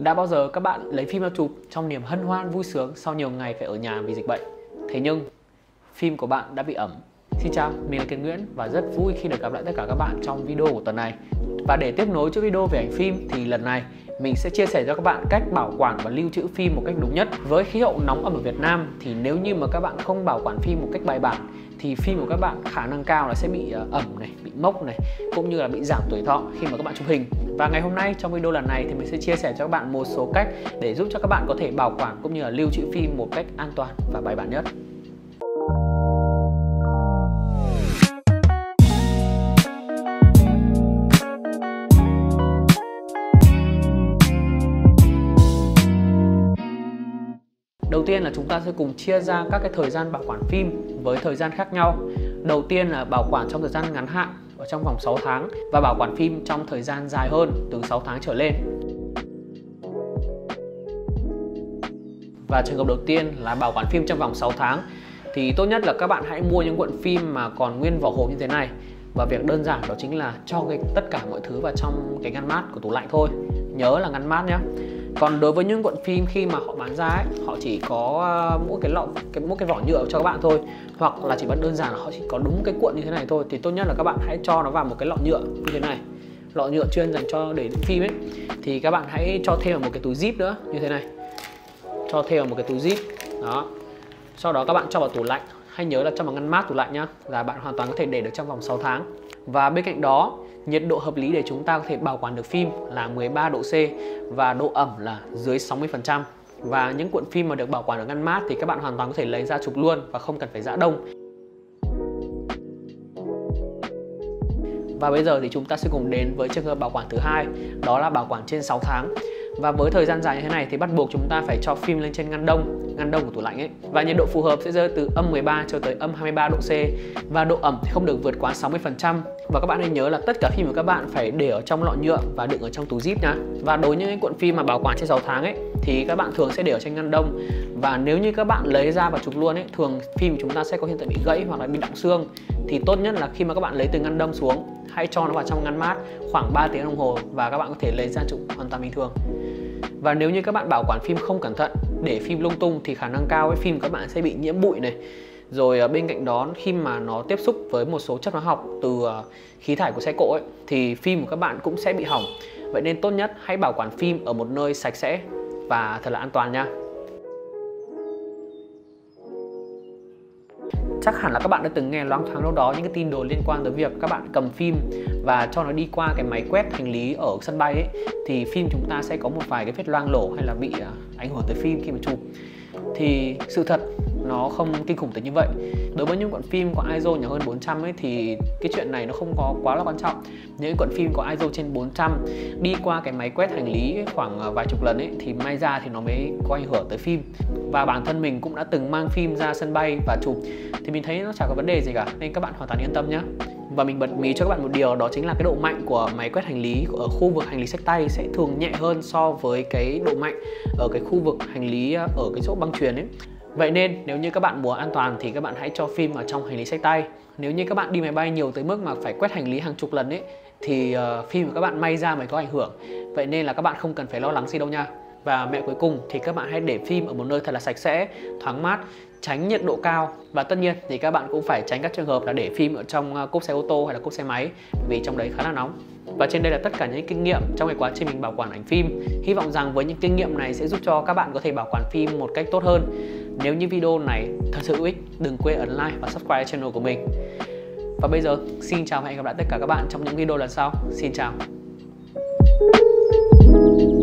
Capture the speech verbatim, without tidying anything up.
Đã bao giờ các bạn lấy phim ra chụp trong niềm hân hoan vui sướng sau nhiều ngày phải ở nhà vì dịch bệnh, thế nhưng phim của bạn đã bị ẩm? Xin chào, mình là Kiệt Nguyễn và rất vui khi được gặp lại tất cả các bạn trong video của tuần này. Và để tiếp nối cho video về ảnh phim thì lần này mình sẽ chia sẻ cho các bạn cách bảo quản và lưu trữ phim một cách đúng nhất. Với khí hậu nóng ẩm ở Việt Nam thì nếu như mà các bạn không bảo quản phim một cách bài bản thì phim của các bạn khả năng cao là sẽ bị ẩm này, bị mốc này, cũng như là bị giảm tuổi thọ khi mà các bạn chụp hình. Và ngày hôm nay trong video lần này thì mình sẽ chia sẻ cho các bạn một số cách để giúp cho các bạn có thể bảo quản cũng như là lưu trữ phim một cách an toàn và bài bản nhất. Đầu tiên là chúng ta sẽ cùng chia ra các cái thời gian bảo quản phim với thời gian khác nhau. Đầu tiên là bảo quản trong thời gian ngắn hạn ở trong vòng sáu tháng và bảo quản phim trong thời gian dài hơn từ sáu tháng trở lên. Và trường hợp đầu tiên là bảo quản phim trong vòng sáu tháng thì tốt nhất là các bạn hãy mua những cuộn phim mà còn nguyên vỏ hộp như thế này. Và việc đơn giản đó chính là cho cái, tất cả mọi thứ vào trong cái ngăn mát của tủ lạnh thôi. Nhớ là ngăn mát nhé. Còn đối với những cuộn phim khi mà họ bán ra ấy, họ chỉ có mỗi cái lọ, cái mỗi cái vỏ nhựa cho các bạn thôi, hoặc là chỉ bán đơn giản là họ chỉ có đúng cái cuộn như thế này thôi, thì tốt nhất là các bạn hãy cho nó vào một cái lọ nhựa như thế này, lọ nhựa chuyên dành cho để đựng phim ấy. Thì các bạn hãy cho thêm vào một cái túi zip nữa như thế này, cho thêm vào một cái túi zip đó. Sau đó các bạn cho vào tủ lạnh, hãy nhớ là cho vào ngăn mát tủ lạnh nhá, là bạn hoàn toàn có thể để được trong vòng sáu tháng. Và bên cạnh đó, nhiệt độ hợp lý để chúng ta có thể bảo quản được phim là mười ba độ C và độ ẩm là dưới sáu mươi phần trăm. Và những cuộn phim mà được bảo quản ở ngăn mát thì các bạn hoàn toàn có thể lấy ra chụp luôn và không cần phải giã đông. Và bây giờ thì chúng ta sẽ cùng đến với trường hợp bảo quản thứ hai, đó là bảo quản trên sáu tháng. Và với thời gian dài như thế này thì bắt buộc chúng ta phải cho phim lên trên ngăn đông, ngăn đông của tủ lạnh ấy. Và nhiệt độ phù hợp sẽ rơi từ âm mười ba cho tới âm hai mươi ba độ C. Và độ ẩm thì không được vượt quá sáu mươi phần trăm. Và các bạn hãy nhớ là tất cả phim của các bạn phải để ở trong lọ nhựa và đựng ở trong túi zip nhá. Và đối với những cuộn phim mà bảo quản trên sáu tháng ấy thì các bạn thường sẽ để ở trên ngăn đông. Và nếu như các bạn lấy ra và chụp luôn ấy, thường phim của chúng ta sẽ có hiện tượng bị gãy hoặc là bị đọng xương. Thì tốt nhất là khi mà các bạn lấy từ ngăn đông xuống, hãy cho nó vào trong ngăn mát khoảng ba tiếng đồng hồ và các bạn có thể lấy ra chụp hoàn toàn bình thường. Và nếu như các bạn bảo quản phim không cẩn thận, để phim lung tung thì khả năng cao ấy, phim của các bạn sẽ bị nhiễm bụi này. Rồi bên cạnh đó khi mà nó tiếp xúc với một số chất hóa học từ khí thải của xe cộ ấy, thì phim của các bạn cũng sẽ bị hỏng. Vậy nên tốt nhất hãy bảo quản phim ở một nơi sạch sẽ và thật là an toàn nha. Chắc hẳn là các bạn đã từng nghe loáng thoáng đâu đó những cái tin đồn liên quan tới việc các bạn cầm phim và cho nó đi qua cái máy quét hành lý ở sân bay ấy, thì phim chúng ta sẽ có một vài cái vết loang lổ hay là bị ảnh hưởng tới phim khi mà chụp. Thì sự thật nó không kinh khủng tới như vậy. Đối với những cuộn phim có i ét ô nhỏ hơn bốn trăm ấy thì cái chuyện này nó không có quá là quan trọng. Những cuộn phim có i ét ô trên bốn trăm đi qua cái máy quét hành lý khoảng vài chục lần ấy thì may ra thì nó mới có ảnh hưởng tới phim. Và bản thân mình cũng đã từng mang phim ra sân bay và chụp thì mình thấy nó chả có vấn đề gì cả, nên các bạn hoàn toàn yên tâm nhé. Và mình bật mí cho các bạn một điều, đó chính là cái độ mạnh của máy quét hành lý ở khu vực hành lý xách tay sẽ thường nhẹ hơn so với cái độ mạnh ở cái khu vực hành lý ở cái chỗ băng chuyền ấy. Vậy nên nếu như các bạn muốn an toàn thì các bạn hãy cho phim ở trong hành lý xách tay. Nếu như các bạn đi máy bay nhiều tới mức mà phải quét hành lý hàng chục lần ấy thì uh, phim của các bạn may ra mới có ảnh hưởng. Vậy nên là các bạn không cần phải lo lắng gì đâu nha. Và mẹo cuối cùng thì các bạn hãy để phim ở một nơi thật là sạch sẽ, thoáng mát, tránh nhiệt độ cao. Và tất nhiên thì các bạn cũng phải tránh các trường hợp là để phim ở trong cốp xe ô tô hay là cốp xe máy, vì trong đấy khá là nóng. Và trên đây là tất cả những kinh nghiệm trong cái quá trình mình bảo quản ảnh phim. Hy vọng rằng với những kinh nghiệm này sẽ giúp cho các bạn có thể bảo quản phim một cách tốt hơn. Nếu như video này thật sự hữu ích, đừng quên ấn like và subscribe channel của mình. Và bây giờ xin chào và hẹn gặp lại tất cả các bạn trong những video lần sau. Xin chào.